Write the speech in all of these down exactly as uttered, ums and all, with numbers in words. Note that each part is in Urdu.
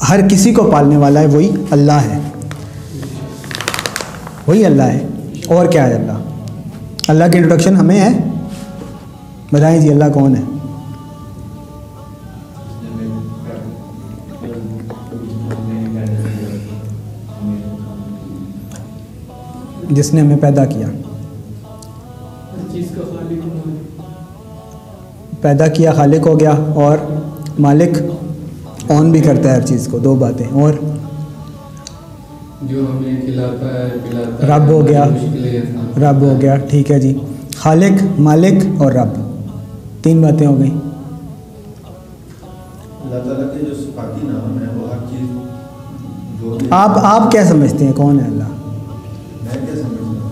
ہر کسی کو پالنے والا ہے وہی اللہ ہے، وہی اللہ ہے. اور کیا ہے اللہ؟ اللہ کی انٹروڈکشن ہمیں ہے، بتائیں جی اللہ کون ہے؟ جس نے ہمیں پیدا کیا، پیدا کیا خالق ہو گیا، اور مالک اون بھی کرتا ہے ہر چیز کو. دو باتیں. اور جو ہمیں کھلاتا ہے پلاتا ہے، رب ہو گیا، رب رب ہو گیا. ٹھیک ہے جی، خالق، مالک اور رب، تین باتیں ہو گئیں. اللہ تعالیٰ کے جو صفاتی نام ہیں وہ ہر چیز جو آپ آپ کیا سمجھتے ہیں کون ہے اللہ؟ میں کیا سمجھتا ہوں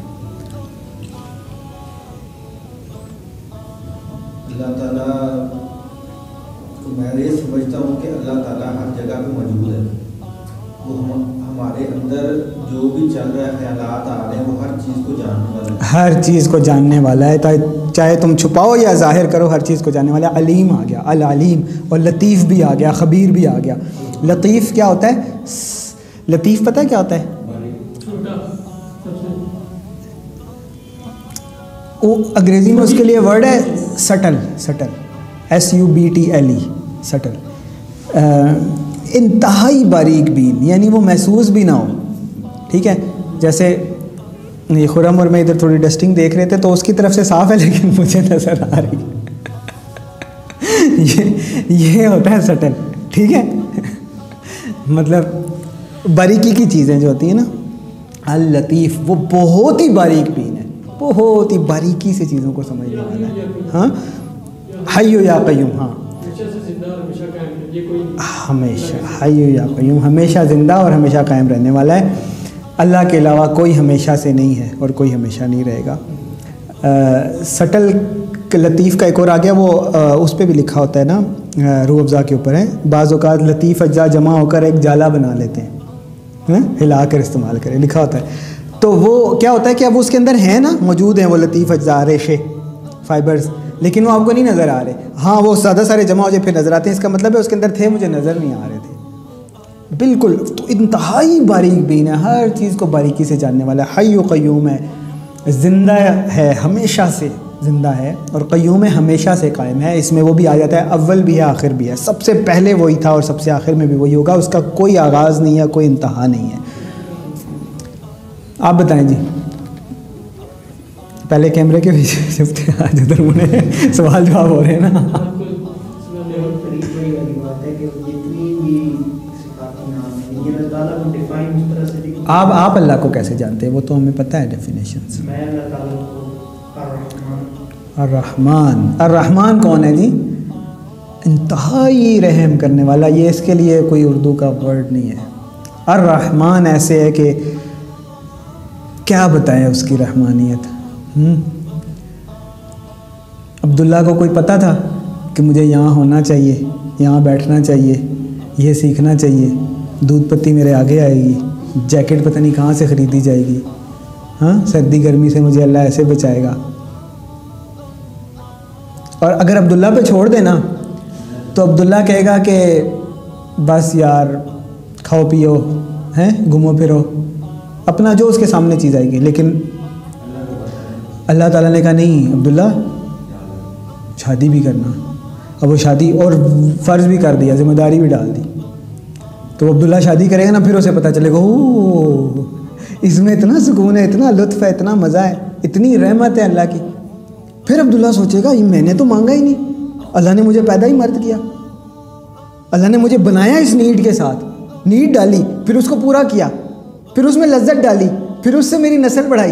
اللہ تعالیٰ کو میں یہ سمجھتا ہوں کہ اللہ تعالیٰ ہر جگہ پہ موجود ہے. وہ ہم ہمارے اندر جو بھی چل رہا ہے، خیالات آ رہے ہیں، وہ ہر چیز کو جاننے والا ہے. ہر چیز کو جاننے والا ہے، چاہے تم چھپاؤ یا ظاہر کرو، ہر چیز کو جاننے والا ہے. علیم آ گیا، العلیم، اور لطیف بھی آ گیا، خبیر بھی آ گیا. لطیف کیا ہوتا ہے؟ لطیف پتہ ہے کیا ہوتا ہے؟ وہ انگریزی میں اس کے لیے ورڈ ہے subtle. Subtle, S U B T L E, subtle. انتہائی باریک بین، یعنی وہ محسوس بھی نہ ہو. ٹھیک ہے، جیسے یہ خرم اور میں ادھر تھوڑی ڈسٹنگ دیکھ رہے تھے تو اس کی طرف سے صاف ہے لیکن مجھے نظر آ رہی یہ یہ ہوتا ہے سٹل. ٹھیک ہے، مطلب باریکی کی چیزیں جو ہوتی ہیں نا. اللطیف وہ بہت ہی باریک بین ہے، بہت ہی باریکی سے چیزوں کو سمجھنے والا ہے. ہاں، حی یا قیوم، ہاں ہمیشہ، حی یا قیوم، ہمیشہ زندہ اور ہمیشہ قائم رہنے والا ہے. اللہ کے علاوہ کوئی ہمیشہ سے نہیں ہے اور کوئی ہمیشہ نہیں رہے گا. سٹل لطیف کا ایک اور آ گیا، وہ اس پہ بھی لکھا ہوتا ہے نا، روح افزا کے اوپر ہے. بعض اوقات لطیف اجزاء جمع ہو کر ایک جالا بنا لیتے ہیں، ہلا کر استعمال کریں، لکھا ہوتا ہے. تو وہ کیا ہوتا ہے کہ اب اس کے اندر ہیں نا، موجود ہیں وہ لطیف اجزاء، ریشے، فائبرز، لیکن وہ آپ کو نہیں نظر آ رہے. ہاں وہ زیادہ سارے جمع ہو جائے پھر نظر آتے ہیں. اس کا مطلب ہے اس کے اندر تھے، مجھے نظر نہیں آ رہے تھے. بالکل، تو انتہائی باریک بین ہے، ہر چیز کو باریکی سے جاننے والا ہے. حی و قیوم ہے، زندہ ہے، ہمیشہ سے زندہ ہے، اور قیوم ہے، ہمیشہ سے قائم ہے. اس میں وہ بھی آ جاتا ہے، اول بھی ہے آخر بھی ہے. سب سے پہلے وہی تھا اور سب سے آخر میں بھی وہی ہوگا. اس کا کوئی آغاز نہیں ہے، کوئی انتہا نہیں ہے. آپ بتائیں جی، پہلے کیمرے کے پیچھے شفٹ، آج ادھر انہیں سوال جواب ہو رہے ہیں نا. آپ آپ اللہ کو کیسے جانتے ہیں؟ وہ تو ہمیں پتہ ہے ڈیفینیشنز. الرحمن، الرحمن کون ہے جی؟ انتہائی رحم کرنے والا. یہ اس کے لیے کوئی اردو کا ورڈ نہیں ہے. الرحمن ایسے ہے کہ کیا بتائیں اس کی رحمانیت. عبداللہ کو کوئی پتہ تھا کہ مجھے یہاں ہونا چاہیے، یہاں بیٹھنا چاہیے، یہ سیکھنا چاہیے، دودھ پتی میرے آگے آئے گی، جیکٹ پتہ نہیں کہاں سے خریدی جائے گی، ہاں سردی گرمی سے مجھے اللہ ایسے بچائے گا. اور اگر عبداللہ پہ چھوڑ دینا تو عبداللہ کہے گا کہ بس یار کھاؤ پیو، ہیں گھومو پھرو، اپنا جو اس کے سامنے چیز آئے گی. لیکن اللہ تعالیٰ نے کہا نہیں عبداللہ، شادی بھی کرنا. اب وہ شادی اور فرض بھی کر دیا، ذمہ داری بھی ڈال دی. تو عبداللہ شادی کرے گا نا، پھر اسے پتہ چلے گا اوہ اس میں اتنا سکون ہے، اتنا لطف ہے، اتنا مزہ ہے، اتنی رحمت ہے اللہ کی. پھر عبداللہ سوچے گا یہ میں نے تو مانگا ہی نہیں، اللہ نے مجھے پیدا ہی مرد کیا، اللہ نے مجھے بنایا اس نیڈ کے ساتھ، نیڈ ڈالی، پھر اس کو پورا کیا، پھر اس میں لذت ڈالی، پھر اس سے میری نسل بڑھائی.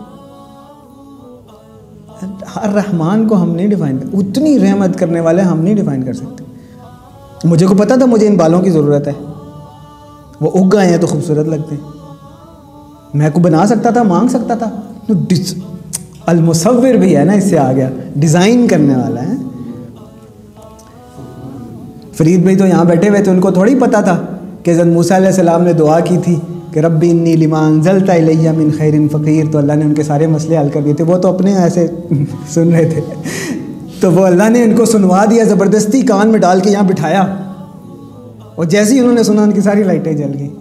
الرحمن کو ہم نہیں ڈیفائن کر، اتنی رحمت کرنے والے ہم نہیں ڈیفائن کر سکتے. مجھے کو پتا تھا مجھے ان بالوں کی ضرورت ہے، وہ اگ گئے ہیں تو خوبصورت لگتے ہیں. میں کو بنا سکتا تھا، مانگ سکتا تھا. المصور بھی ہے نا، اس سے آ گیا، ڈیزائن کرنے والا ہے. فرید بھائی تو یہاں بیٹھے ہوئے تھے، ان کو تھوڑی پتا تھا کہ حضرت موسیٰ علیہ السلام نے دعا کی تھی کہ ربی انی لما انزلت الی من خیر فقیر، تو اللہ نے ان کے سارے مسئلے حل کر دیے تھے. وہ تو اپنے ایسے سن رہے تھے، تو وہ اللہ نے ان کو سنوا دیا، زبردستی کان میں ڈال کے یہاں بٹھایا. اور جیسے ہی انہوں نے سنا ان کی ساری لائٹیں جل گئیں.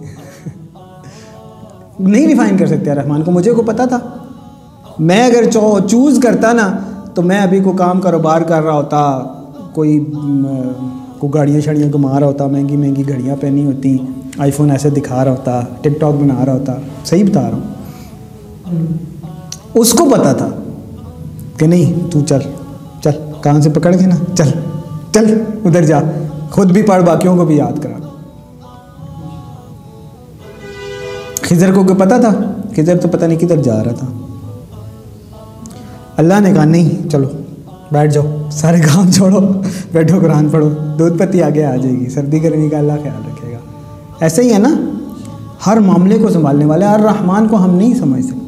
نہیں ڈیفائن کر سکتے رحمان کو. مجھے کو پتا تھا, میں اگر چوز کرتا نا تو میں ابھی کوئی کام کاروبار کر رہا ہوتا, کوئی کوئی گاڑیاں شاڑیاں گھما رہا ہوتا, مہنگی مہنگی گھڑیاں پہنی ہوتی, آئی فون ایسے دکھا رہا ہوتا, ٹک ٹاک بنا رہا ہوتا. صحیح بتا رہا ہوں. اس کو پتا تھا کہ نہیں تو چل چل کان سے پکڑ کے نا, چل چل ادھر جا, خود بھی پڑھ باقیوں کو بھی یاد کرا. خضر کو کہ پتا تھا, خضر تو پتہ نہیں کدھر جا رہا تھا. اللہ نے کہا نہیں چلو بیٹھ جاؤ, سارے کام چھوڑو, بیٹھو قرآن پڑھو, دودھ پتی آگے آ جائے گی, سردی گرمی کا اللہ خیال رکھے گا. ایسے ہی ہے نا, ہر معاملے کو سنبھالنے والے. الرحمن کو ہم نہیں سمجھ سکتے.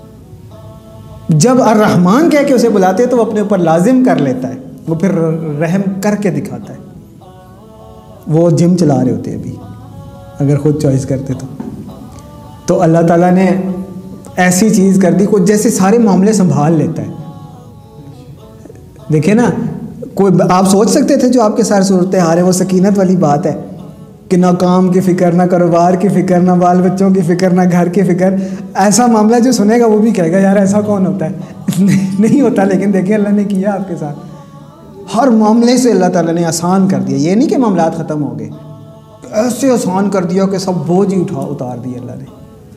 جب الرحمن کہہ کے اسے بلاتے تو وہ اپنے اوپر لازم کر لیتا ہے, وہ پھر رحم کر کے دکھاتا ہے. وہ جم چلا رہے ہوتے ابھی, اگر خود چوائس کرتے تو تو اللہ تعالیٰ نے ایسی چیز کر دی کو جیسے سارے معاملے سنبھال لیتا ہے. دیکھیں نا, کوئی آپ سوچ سکتے تھے جو آپ کے ساتھ صورت حال ہے وہ سکینت والی بات ہے کہ نہ کام کی فکر, نہ کاروبار کی فکر, نہ بال بچوں کی فکر, نہ گھر کی فکر. ایسا معاملہ جو سنے گا وہ بھی کہے گا یار ایسا کون ہوتا ہے. نہیں ہوتا, لیکن دیکھیں اللہ نے کیا آپ کے ساتھ. ہر معاملے سے اللہ تعالیٰ نے آسان کر دیا. یہ نہیں کہ معاملات ختم ہو گئے, ایسے آسان کر دیا کہ سب بوجھ ہی اٹھا اتار دیا اللہ نے.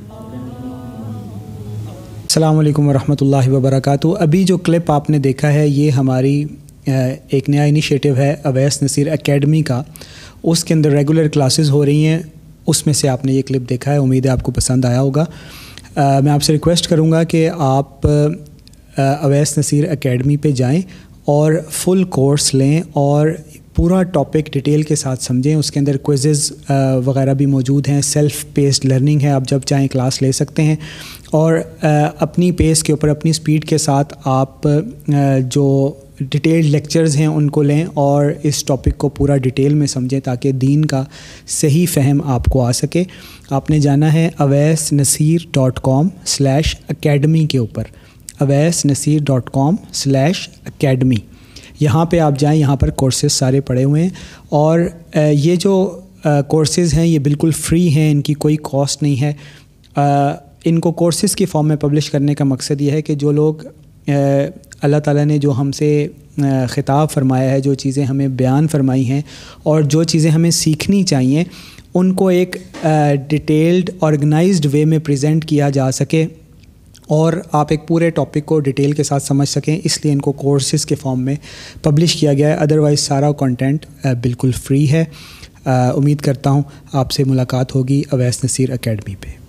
السلام علیکم ورحمۃ اللہ وبرکاتہ. ابھی جو کلپ آپ نے دیکھا ہے یہ ہماری ایک نیا انیشیٹو ہے اویس نصیر اکیڈمی کا. اس کے اندر ریگولر کلاسز ہو رہی ہیں, اس میں سے آپ نے یہ کلپ دیکھا ہے. امید ہے آپ کو پسند آیا ہوگا. میں آپ سے ریکویسٹ کروں گا کہ آپ اویس نصیر اکیڈمی پہ جائیں اور فل کورس لیں اور پورا ٹاپک ڈیٹیل کے ساتھ سمجھیں. اس کے اندر کوئزز وغیرہ بھی موجود ہیں, سیلف پیسڈ لرننگ ہے, آپ جب چاہیں کلاس لے سکتے ہیں. اور اپنی پیس کے اوپر اپنی سپیڈ کے ساتھ آپ جو ڈیٹیلڈ لیکچرز ہیں ان کو لیں اور اس ٹاپک کو پورا ڈیٹیل میں سمجھیں تاکہ دین کا صحیح فہم آپ کو آ سکے. آپ نے جانا ہے Awais Naseer dot com slash academy کے اوپر, Awais Naseer dot com slash academy. یہاں پہ آپ جائیں, یہاں پر کورسز سارے پڑے ہوئے ہیں. اور یہ جو کورسز ہیں یہ بالکل فری ہیں, ان کی کوئی کاسٹ نہیں ہے. ان کو کورسز کی فارم میں پبلش کرنے کا مقصد یہ ہے کہ جو لوگ اللہ تعالیٰ نے جو ہم سے خطاب فرمایا ہے, جو چیزیں ہمیں بیان فرمائی ہیں اور جو چیزیں ہمیں سیکھنی چاہیے, ان کو ایک ڈیٹیلڈ آرگنائزڈ وے میں پریزنٹ کیا جا سکے اور آپ ایک پورے ٹاپک کو ڈیٹیل کے ساتھ سمجھ سکیں. اس لیے ان کو کورسز کے فارم میں پبلش کیا گیا ہے. ادروائز سارا کنٹینٹ بالکل فری ہے. امید کرتا ہوں آپ سے ملاقات ہوگی اویس نصیر اکیڈمی پہ.